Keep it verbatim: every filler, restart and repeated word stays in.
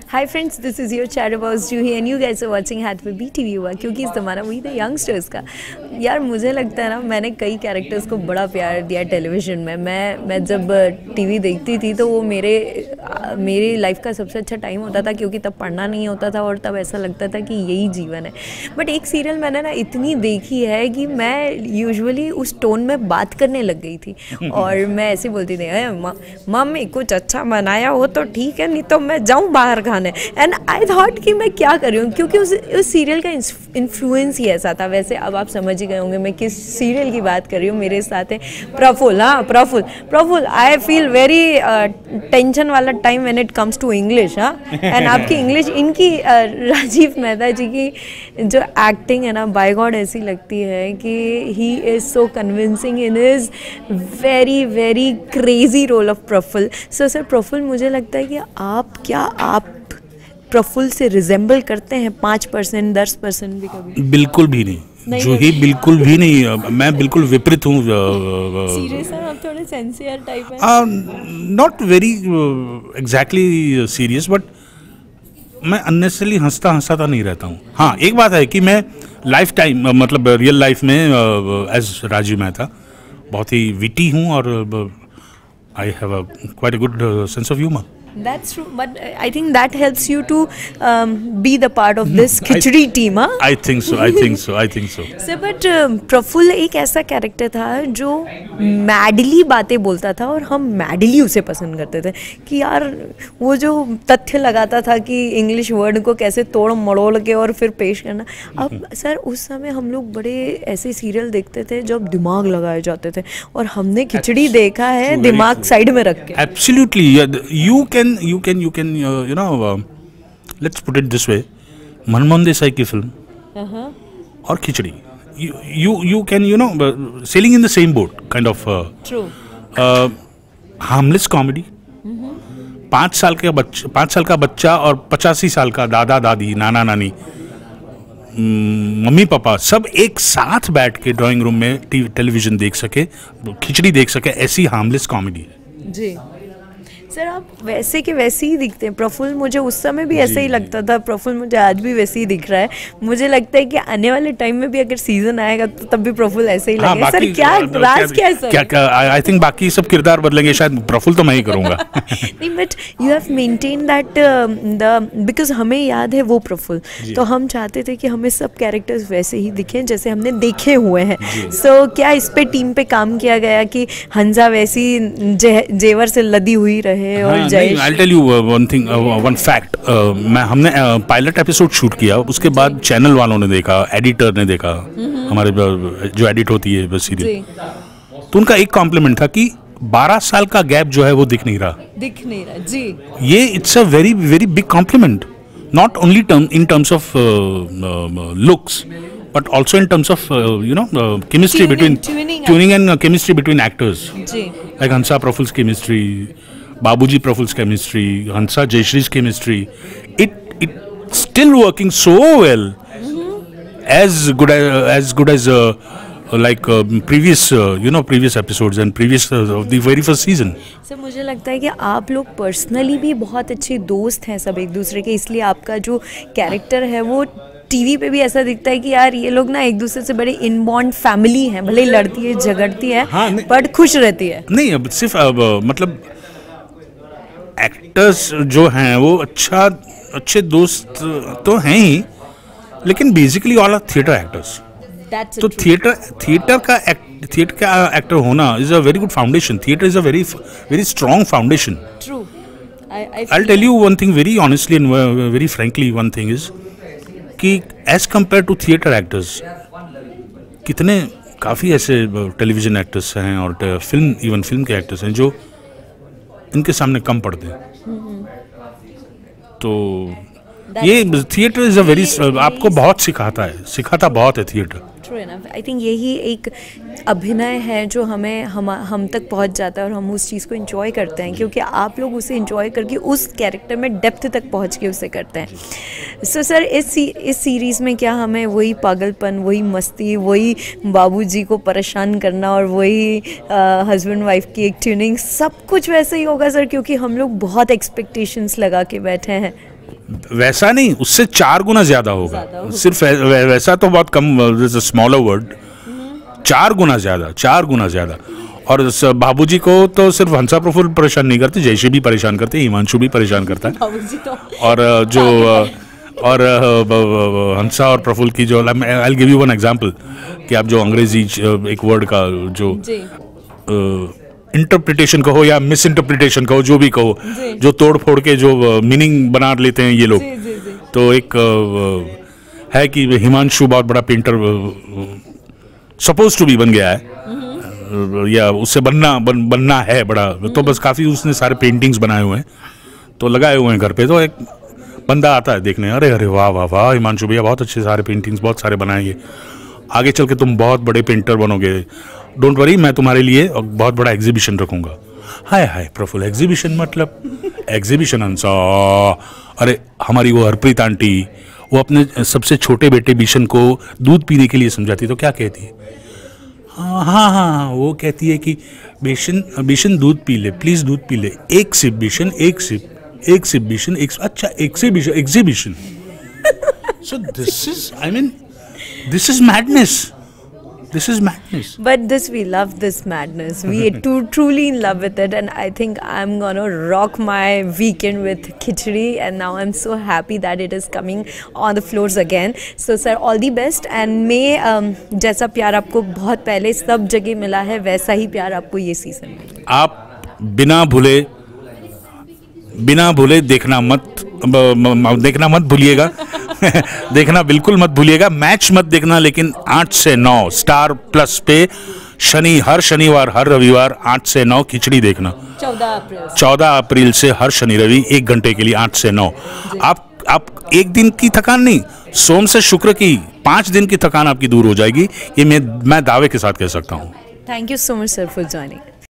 Hi friends, this is your Chatterbox Juhi and you guys are watching Hat पे B TV हुआ क्योंकि इस ज़माना वही था यंगस्टर्स का। यार मुझे लगता है ना, मैंने कई कैरेक्टर्स को बड़ा प्यार दिया टेलीविज़न में। मैं मैं जब टीवी देखती थी तो वो मेरे मेरी लाइफ का सबसे अच्छा टाइम होता था क्योंकि तब पढ़ना नहीं होता था और तब ऐसा लगता था कि यही जीवन है। बट एक सीरियल मैंने ना इतनी देखी है कि मैं यूजुअली उस टोन में बात करने लग गई थी और मैं ऐसे बोलती थी, मम्मी कुछ अच्छा बनाया हो तो ठीक है, नहीं तो मैं जाऊँ बाहर खाने। एंड आई थॉट कि मैं क्या कर रही हूँ क्योंकि उस उस सीरियल का इन्फ्लुएंस ही ऐसा था। वैसे अब आप समझ ही गए होंगे मैं किस सीरियल की बात कर रही हूँ। मेरे साथ है प्रफुल्ल। हाँ Prafull Prafull I feel very tension वाला time when it comes to English. हाँ एंड आपकी इंग्लिश, इनकी uh, राजीव मेहता जी की जो एक्टिंग है ना, बाय गॉड ऐसी लगती है कि he is so convincing in his very very crazy role of Prafull. So sir Prafull, मुझे लगता है कि आप क्या आप प्रफुल्ल से रिजेंबल करते हैं पाँच परसेंट दस परसेंट भी कभी? बिल्कुल भी नहीं, नहीं जो ही बिल्कुल भी नहीं। मैं बिल्कुल विपरीत हूँ। सीरियस हैं आप? थोड़े सेंसियर टाइप हैं? Not very exactly serious, but मैं अननेसेसरली हंसता हंसाता नहीं रहता हूँ। हाँ एक बात है कि मैं लाइफ टाइम मतलब रियल लाइफ में एज राजीव मेहता बहुत ही विटी हूँ और I have a quite a good sense of humour. That's true, but I think that helps you to um, be the part of this Khichdi team, huh? I think so. I think so. I think so. Sir, but uh, Prafull एक ऐसा character था जो madly बातें बोलता था और हम madly उसे पसंद करते थे कि यार वो जो तथ्य लगाता था कि इंग्लिश वर्ड को कैसे तोड़ मड़ोड़ के और फिर पेश करना। अब सर उस समय हम लोग बड़े ऐसे सीरियल देखते थे जब दिमाग लगाए जाते थे और हमने खिचड़ी देखा है दिमाग साइड में रख के। Absolutely, you can you can you can uh, you know uh, let's put it this way, Manmohan Desai की फिल्म uh-huh. और खिचड़ी, you you you can you know uh, sailing in the same boat kind of uh, true uh, harmless comedy। mm-hmm. पाँच साल के बच्चा पाँच साल का बच्चा और पचासी साल का दादा दादी नाना नानी मम्मी पापा सब एक साथ बैठ के ड्राइंग रूम में टेलीविजन देख सके, खिचड़ी देख सके, ऐसी हार्मलेस कॉमेडी है जी। सर आप वैसे के वैसे ही दिखते हैं। प्रफुल्ल मुझे उस समय भी ऐसे ही लगता था, प्रफुल्ल मुझे आज भी वैसे ही दिख रहा है। मुझे लगता है कि आने वाले टाइम में भी अगर सीजन आएगा तो तब भी प्रफुल्ल ऐसे ही हाँ, लगेगा। सर क्या राज क्या है सर? क्या क्या आई थिंक बाकी सब किरदार बदलेंगे, शायद प्रफुल्ल तो मैं ही करूँगा। नहीं but you have maintain that the because हमें याद है वो प्रफुल्ल, तो हम चाहते थे कि हमें सब कैरेक्टर्स वैसे ही दिखें जैसे हमने देखे हुए हैं। सो so, क्या इस पे टीम पे काम किया गया कि हंसा वैसी जेवर से लदी हुई रहे? I'll tell you one thing, one fact. मैं हमने पायलट एपिसोड शूट किया, उसके बाद चैनल वालों ने देखा, एडिटर ने देखा, हमारे जो एडिट होती है बस सीरियल, तो उनका एक कॉम्प्लीमेंट था कि बारह साल का गैप जो है वो दिख नहीं रहा दिख नहीं रहा जी। ये it's a very very big compliment, not only term in terms of looks but also in terms of uh, you know uh, chemistry tuning, between tuning, tuning and uh, chemistry between actors जी. Like Hansa Prafull's chemistry, Babuji Prafull's chemistry, Hansa Jayashree's chemistry, it it still working so well, mm-hmm. as good as uh, as good as uh, like uh, previous uh, you know previous episodes and previous uh, of the very first season. Sir मुझे लगता है कि आप लोग personally भी बहुत अच्छे दोस्त हैं सब एक दूसरे के, इसलिए आपका जो कैरेक्टर है वो टीवी पे भी ऐसा दिखता है कि यार ये लोग ना एक दूसरे से बड़े इनबॉन्ड फैमिली हैं, भले ही लड़ती है झगड़ती है हाँ, बट खुश रहती है। नहीं अब सिर्फ अब मतलब एक्टर्स जो हैं वो अच्छा अच्छे दोस्त तो हैं ही, लेकिन basically all are theatre actors. तो थिएटर थिएटर का थिएटर का एक्टर होना is a very good foundation. Theatre is a very very strong foundation. True. I tell you one thing very honestly and very frankly, one thing is कि as compare to theatre actors कितने काफ़ी ऐसे television actors हैं और film even film के actors हैं जो इनके सामने कम पड़ते हैं। तो ये थिएटर इज़ अ वेरी आपको बहुत सिखाता है, सिखाता बहुत है theatre. True enough. I think यही एक अभिनय है जो हमें हम हम तक पहुंच जाता है और हम उस चीज़ को एंजॉय करते हैं क्योंकि आप लोग उसे एंजॉय करके उस कैरेक्टर में डेप्थ तक पहुंच के उसे करते हैं। सो so, सर इस इस सीरीज़ में क्या हमें वही पागलपन, वही मस्ती, वही बाबूजी को परेशान करना और वही हस्बैंड वाइफ की एक ट्यूनिंग, सब कुछ वैसे ही होगा सर? क्योंकि हम लोग बहुत एक्सपेक्टेशंस लगा के बैठे हैं। वैसा नहीं, उससे चार गुना ज्यादा होगा, सिर्फ वै, वैसा तो बहुत कम, स्मॉलर वर्ड, चार गुना ज्यादा, चार गुना ज्यादा। और बाबूजी को तो सिर्फ हंसा प्रफुल्ल परेशान नहीं करते, जयश्री भी परेशान करते, हिमांशु भी परेशान करता है। तो और जो और हंसा और प्रफुल्ल की जो, I give you one example कि आप जो अंग्रेजी एक वर्ड का जो इंटरप्रिटेशन कहो या मिस इंटरप्रिटेशन कहो, जो भी कहो, जो तोड़ फोड़ के जो मीनिंग बना लेते हैं ये लोग, तो एक है कि हिमांशु बहुत बड़ा पेंटर सपोज टू बी बन गया है, या उससे बनना बन, बनना है बड़ा, तो बस काफ़ी उसने सारे पेंटिंग्स बनाए हुए हैं, तो लगाए हुए हैं घर पे। तो एक बंदा आता है देखने, अरे अरे वाह वाह वाह, हिमांशु भैया बहुत अच्छे सारे पेंटिंग्स बहुत सारे बनाएंगे, आगे चल के तुम बहुत बड़े पेंटर बनोगे, डोंट वरी, मैं तुम्हारे लिए बहुत बड़ा एग्जीबिशन रखूंगा। हाय हाय प्रफुल्ल, एग्जीबिशन मतलब एग्जीबिशन हंसा, अरे हमारी वो हरप्रीत आंटी, वो अपने सबसे छोटे बेटे बिशन को दूध पीने के लिए समझाती, तो क्या कहती है? हाँ हाँ हाँ, वो कहती है कि बिशन बिशन दूध पी ले, प्लीज दूध पी ले, एक सिप बिशन, एक सिप, एक सिप बिशन, एक, अच्छा exhibition, exhibition. So this is, I mean, this is madness, this is madness, but this, we love this madness, we are too, truly in love with it, and I think I'm gonna rock my weekend with Khichdi, and now I'm so happy that it is coming on the floors again. So sir, all the best, and may um, जैसा प्यार आपको बहुत पहले सब जगह मिला है, वैसा ही प्यार आपको ये सीजन मिले। आप बिना भूले बिना भूले देखना मत देखना मत भूलिएगा देखना बिल्कुल मत भूलिएगा, मैच मत देखना, लेकिन आठ से नौ स्टार प्लस पे शनि, हर शनिवार हर रविवार आठ से नौ खिचड़ी देखना। चौदह अप्रैल चौदह अप्रैल से हर शनि रवि एक घंटे के लिए आठ से नौ। आप आप एक दिन की थकान नहीं, सोम से शुक्र की पांच दिन की थकान आपकी दूर हो जाएगी, ये मैं मैं दावे के साथ कह सकता हूँ। Thank you so much sir for joining.